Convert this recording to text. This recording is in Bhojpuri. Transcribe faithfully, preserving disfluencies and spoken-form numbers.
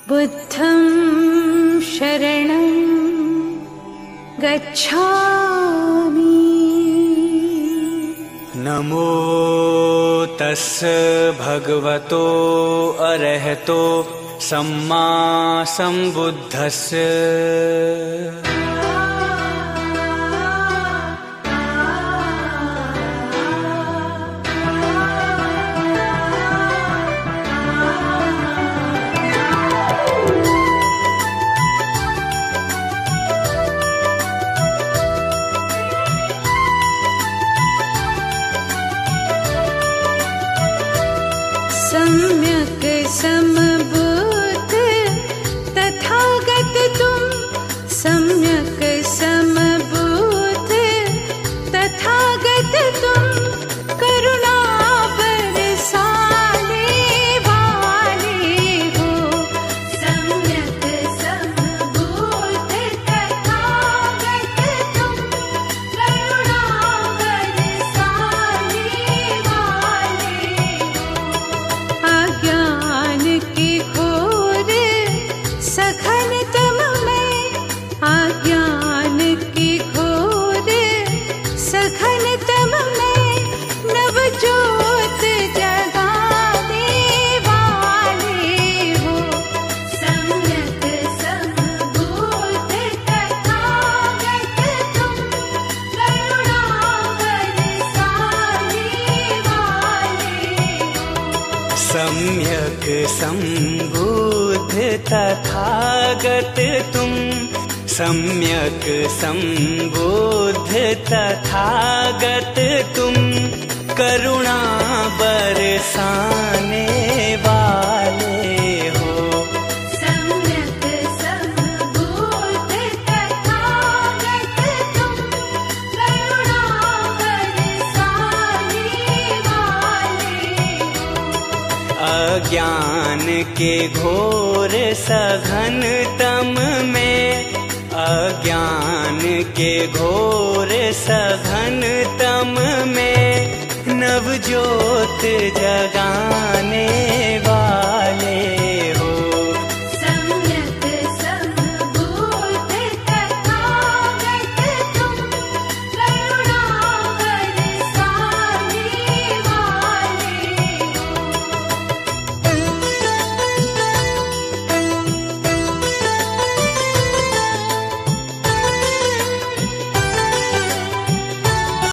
बुद्धं शरणं गच्छामि। नमो तस्य भगवतो अरहतो सम्मा सम्बुद्धस्य। सम्यक् समबुद्ध तथागत तुम, सम्यक् समबुद्ध तथागत तुम, करुणा बरसाने वाले हो। सम्यक् समबुद्ध तथागत तुम, करुणा बरसाने वाले हो। अज्ञान के घोर सघन तम में, अज्ञान के घोर सघन तम में, नव ज्योत जगाने वाले हो। सम्यक् समबुद्ध तथागत तुम, करुणा बरसाने वाले हो। सम्यक् सम्बुद्ध तथागत तुम, सम्यक् सम्बुद्ध तथागत तुम, करुणा बरसाने वाले हो। सम्यक् समबुद्ध तथागत तुम, करुणा बरसाने वाले हो। अज्ञान के घोर सघन तम में, अज्ञान के घोर सघन तम में, नव ज्योत जगाने वाले